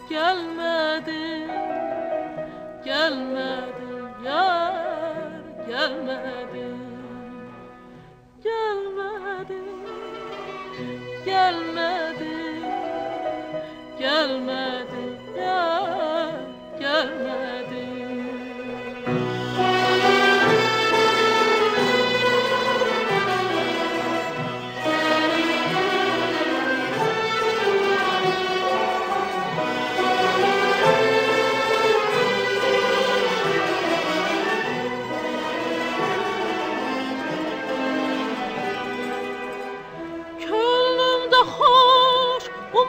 Gelmedin, gelmedin yar, gelmedin. Gelmedin, gelmedin, gelmedin yar, gelmedin. Hoş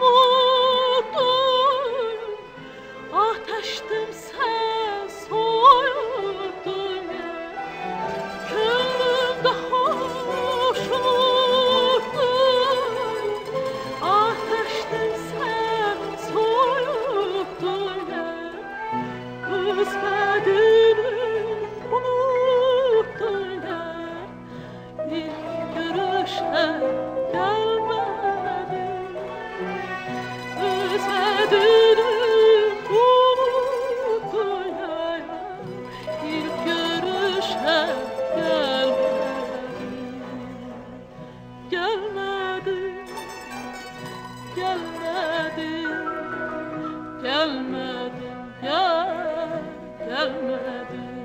umuttum, ateştim sen soyuttun ya. Könlümde hoş umuttum, ateştim sen soyuttun ya. Özledin unuttun ya, ilk görüşte gelmedin ya, gelmedin.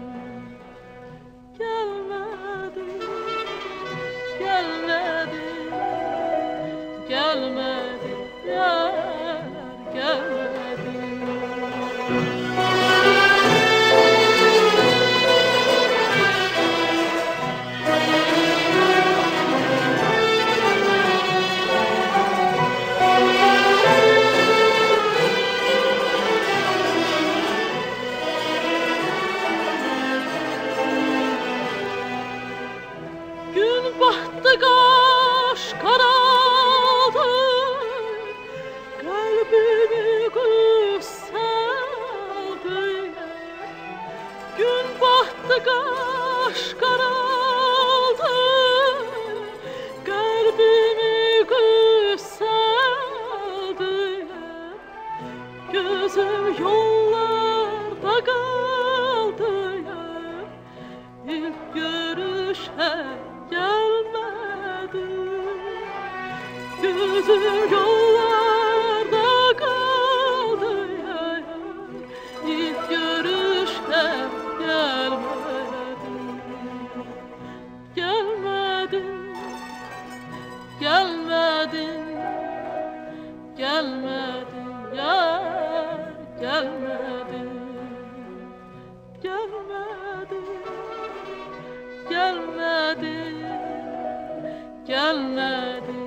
Gelmedin, gelmedin, gelmedin ya, gelmedin. Gün battı, kaş karaldı, kalbimi kutsaldı. Gün battı, kaş karaldı, kalbimi kutsaldı. Gözüm yollarda kaldı ya, ilk görüşe gelmedin. Gözüm yollarda kaldı ya, ilk görüşte gelmedin. Gelmedin, gelmedin, gelmedin ya, gelmedin. Gelmedin, gelmedin, gelmedin.